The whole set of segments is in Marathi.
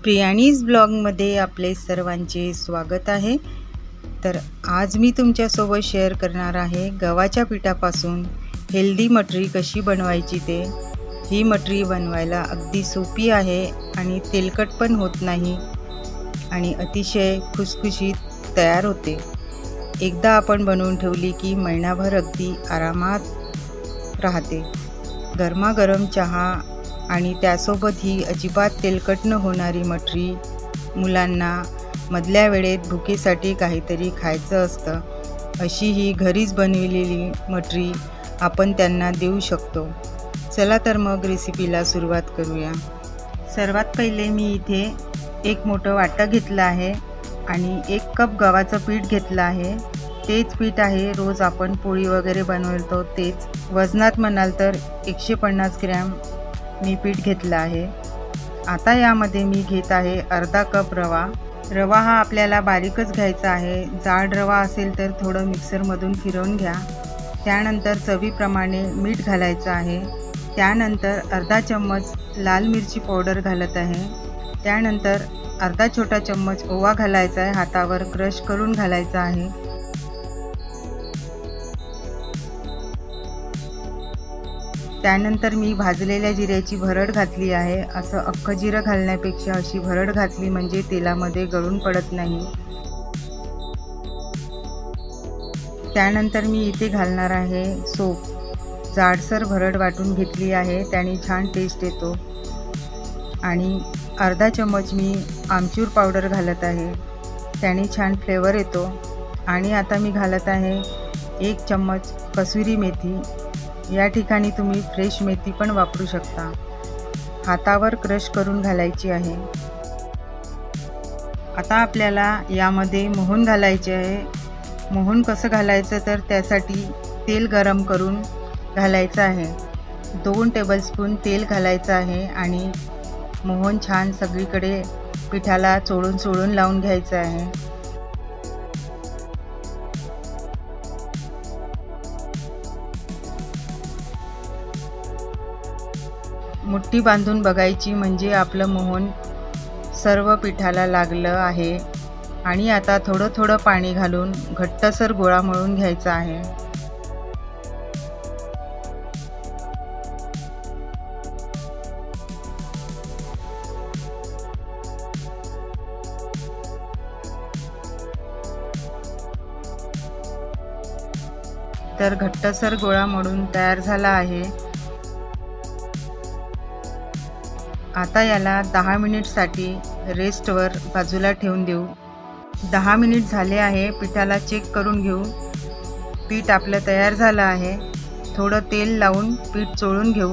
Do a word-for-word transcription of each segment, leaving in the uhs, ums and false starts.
प्रियाणीज ब्लॉगमध्ये आपले सर्वांचे स्वागत आहे। तर आज मी तुमच्यासोबत शेअर करणार आहे गव्हाच्या पिठापासून हेल्दी मटरी कशी बनवायची ते। ही मटरी बनवायला अगदी सोपी आहे आणि तेलकट पण होत नाही आणि अतिशय खुसखुशीत तयार होते। एकदा आपण बनवून ठेवली की महिनाभर अगदी आरामात राहते। गरमागरम चहा आणि त्यासोबत ही अजिबात तेलकट न होणारी मटरी मुलांना मधल्या वेळेत भुकेसाठी काहीतरी खायचं असतं, अशी ही घरीच बनविलेली मटरी आपण त्यांना देऊ शकतो। चला तर मग रेसिपीला सुरुवात करूया। सर्वात पहिले मी इथे एक मोठं वाटं घेतलं आहे आणि एक कप गव्हाचं पीठ घेतलं आहे। तेच पीठ आहे रोज आपण पोळी वगैरे बनवतो तेच। वजनात म्हणाल तर एकशे पन्नास ग्रॅम मी पीठ घेतलं आहे। आता यामध्ये मी घेत आहे अर्धा कप रवा। रवा हा आपल्याला बारीकच घ्यायचा आहे। जाड रवा असेल तर थोडं मिक्सरमधून फिरवून घ्या। त्यानंतर चवीप्रमाणे मीठ घालायचं आहे। त्यानंतर अर्धा चम्मच लाल मिरची पावडर घालत आहे। त्यानंतर अर्धा छोटा चम्मच ओवा घालायचा आहे, हातावर क्रश करून घालायचा आहे। त्यानंतर मी भाजलेल्या जिऱ्याची भरड घातली आहे। असं अख्खं जिरं घालण्यापेक्षा अशी भरड घातली म्हणजे तेलामध्ये गळून पडत नाही। त्यानंतर मी इथे घालणार आहे सोप। जाडसर भरड वाटून घेतली आहे, त्याने छान टेस्ट येतो। आणि अर्धा चम्मच मी आमचूर पावडर घालत आहे, त्याने छान फ्लेवर येतो। आणि आता मी घालत आहे एक चम्मच कसुरी मेथी। या ठिकाणी तुम्ही फ्रेश मेथी पण वापरू शकता। हातावर क्रश करून घालायची आहे। आता आपल्याला यामध्ये मोहन घालायचे आहे। मोहन कसं घालायचं तर त्यासाठी तेल गरम करून घालायचं आहे। दोन टेबलस्पून तेल घालायचं आहे आणि मोहन छान सगळीकडे पिठाला चोळून चोळून लावून घ्यायचं आहे। मुठ्ठी बांधून बघायची म्हणजे आपलं मोहन सर्व पिठाला लागलं आहे। आणि आता थोडं थोडं पाणी घालून घट्टसर गोळा मळून घ्यायचा आहे। तर घट्टसर गोळा मळून तयार झाला आहे। आता याला दहा मिनिटसाठी रेस्टवर बाजूला ठेवून देऊ। दहा मिनिट झाले आहे, पिठाला चेक करून घेऊ। पीठ आपलं तयार झालं आहे। थोडं तेल लावून पीठ चोळून घेऊ।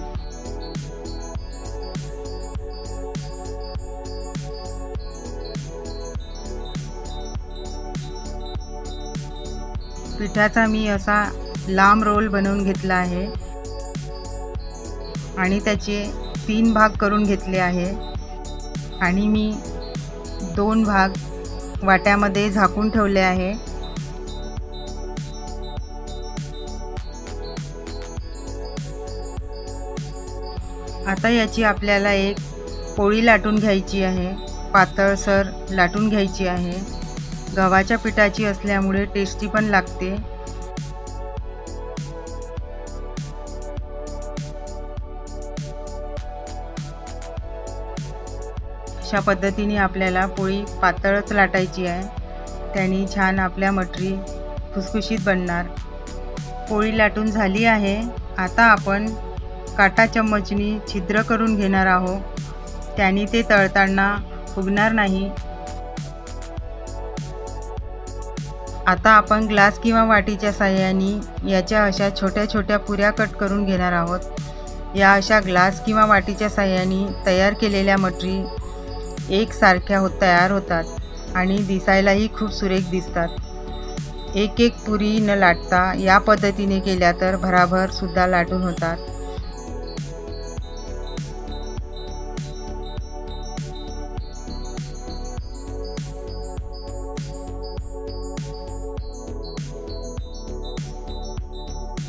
पिठाचा मी असा लांब रोल बनवून घेतला आहे आणि त्याचे तीन भाग करून घेतले आहे आणि मी दोन भाग वाट्यामध्ये झाकून ठेवले आहे। आता याची आपल्याला एक पोळी लाटून घ्यायची आहे, पातळसर लाटून घ्यायची आहे। गव्हाच्या पिठाची असल्यामुळे टेस्टी पण लागते। अशा पद्धतीने आपल्याला पोळी पातळच लाटायची आहे, त्याने छान आपल्या मटरी खुसखुशीत बनणार। पोळी लाटून झाली आहे। आता आपण काटा चम्मचनी छिद्र करून घेणार आहोत, त्याने ते तळताना फुगणार नाही। आता आपण ग्लास किंवा वाटीच्या साहाय्याने याच्या अशा छोट्या छोट्या पुऱ्या कट करून घेणार आहोत। या अशा ग्लास किंवा वाटीच्या साहाय्याने तयार केलेल्या मटरी एकसारख्या होत तयार होतात आणि दिसायलाही खूप सुरेख दिसतात। एक एक पुरी न लाटता या पद्धतीने केल्या तर भराभर सुद्धा लाटून होतात।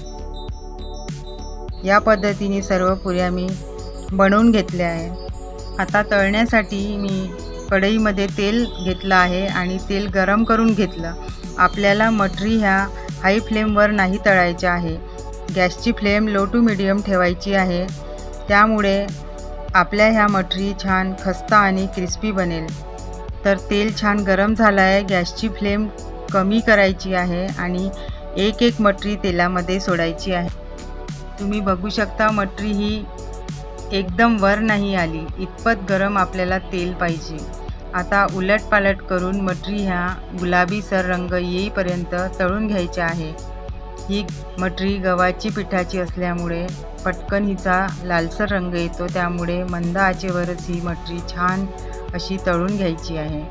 या पद्धतीने सर्व पुऱ्या मी बनवून घेतल्या आहे। आता तळण्यासाठी मी कढईमध्ये तेल घेतलं आहे आणि तेल गरम करून घेतलं। आपल्याला मटरी ह्या हाय फ्लेमवर नाही तळायची आहे, गॅसची फ्लेम लो टू मीडियम ठेवायची आहे। त्यामुळे आपल्या ह्या मटरी छान खस्ता आणि क्रिस्पी बनेल। तर तेल छान गरम झालं आहे, गॅसची फ्लेम कमी करायची आहे आणि एक एक मटरी तेलामध्ये सोडायची आहे। तुम्ही बघू शकता मटरी ही एकदम वर नाही आली, इतपत गरम आपल्याला तेल पाहिजे। आता उलटपालट करून मटरी ह्या गुलाबीसर रंग येईपर्यंत तळून घ्यायची आहे। ही मटरी गव्हाची पिठाची असल्यामुळे पटकन हिचा लालसर रंग येतो, त्यामुळे मंद आचेवरच ही मटरी छान अशी तळून घ्यायची आहे।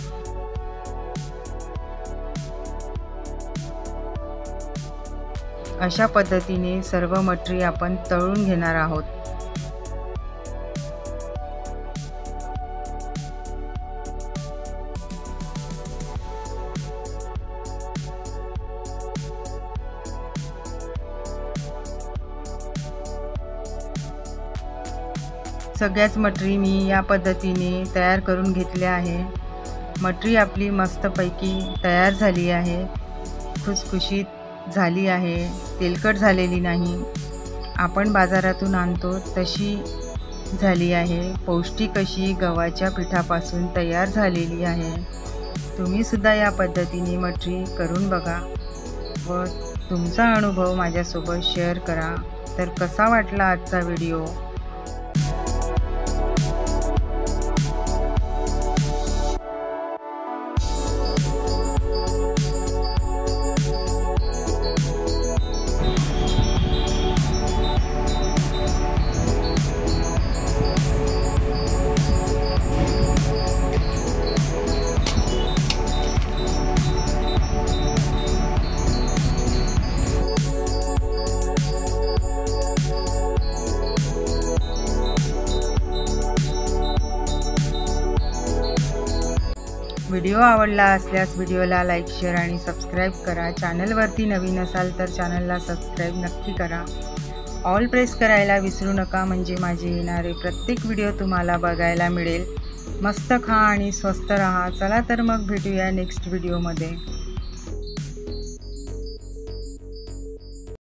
अशा पद्धतीने सर्व मटरी आपण तळून घेणार आहोत। सगळ्याच मटरी मी या पद्धतीने तयार करून घेतल्या आहे। मटरी आपली मस्तपैकी तयार झाली आहे, खुसखुशीत झाली आहे, तेलकट झालेली नाही। आपण बाजारातून आणतो तशी झाली आहे, पौष्टिक अशी गव्हाच्या पिठापासून तयार झालेली आहे। तुम्ही सुद्धा या पद्धतीने मटरी करून बघा व तुमचा अनुभव माझ्यासोबत शेअर करा। तर कसा वाटला आजचा व्हिडिओ? व्हिडिओ आवडला असल्यास व्हिडिओला लाईक, शेअर आणि सबस्क्राईब करा। चॅनलवरती नवीन असाल तर चॅनलला सबस्क्राईब नक्की करा। ऑल प्रेस करायला विसरू नका, म्हणजे माझे येणारे प्रत्येक व्हिडिओ तुम्हाला बघायला मिळेल। मस्त खा आणि स्वस्त रहा। चला तर मग भेटूया नेक्स्ट व्हिडिओमध्ये।